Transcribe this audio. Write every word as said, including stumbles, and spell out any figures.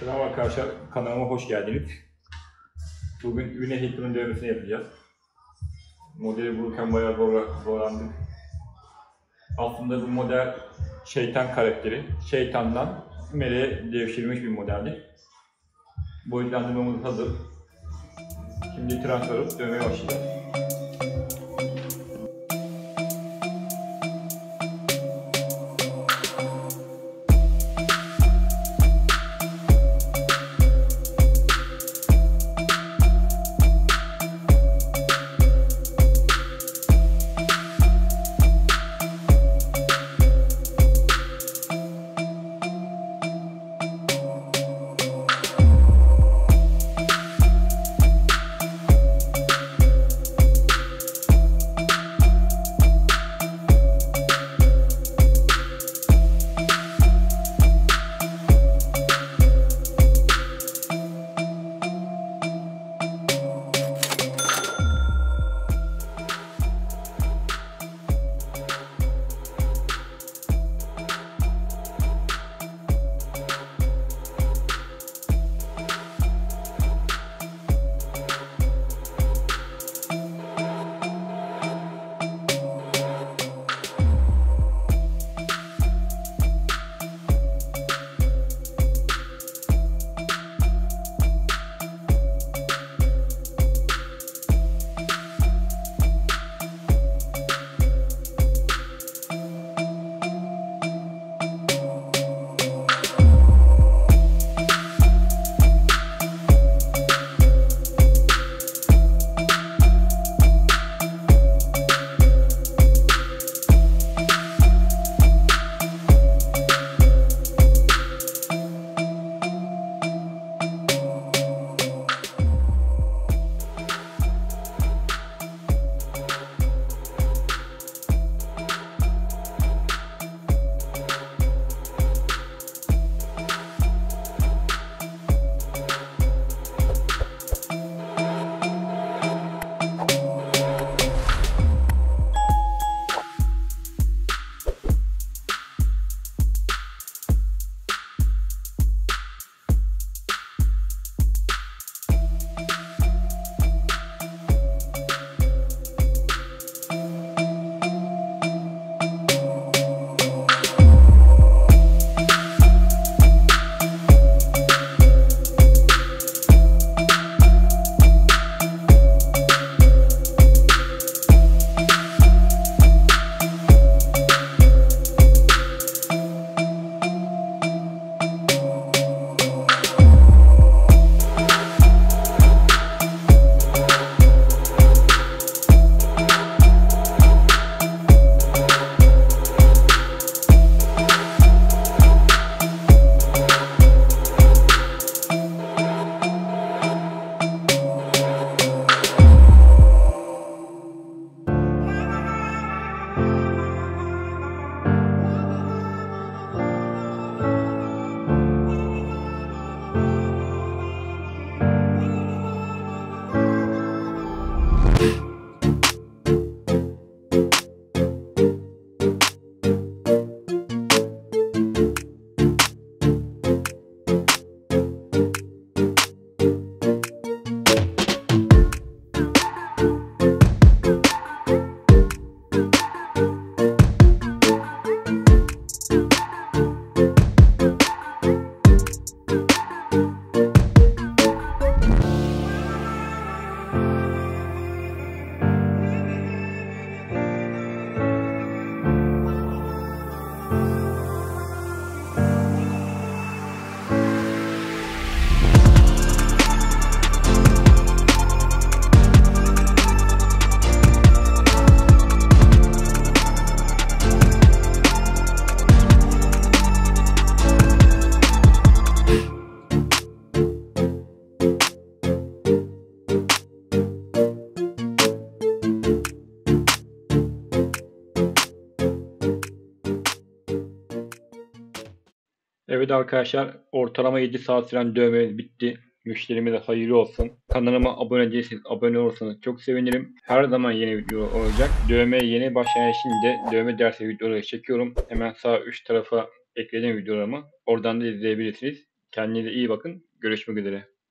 Selam arkadaşlar, kanalıma hoş geldiniz. Bugün Ünne Hikmet'in dövmesini yapacağız. Modeli bulurken bayağı zorlandık. Aslında bu model şeytan karakteri, şeytandan meleğe devşirilmiş bir modeldi. Boyutlandırmamız hazır. Şimdi tıraş alıp dövmeye başlayacağız. Evet arkadaşlar, ortalama yedi saat süren dövme bitti. Müşterime de hayırlı olsun. Kanalıma abone değilseniz abone olursanız çok sevinirim. Her zaman yeni video olacak. Dövmeye yeni başlayan için de dövme dersi videoları çekiyorum. Hemen sağ üst tarafa ekledim videolarımı. Oradan da izleyebilirsiniz. Kendinize iyi bakın. Görüşmek üzere.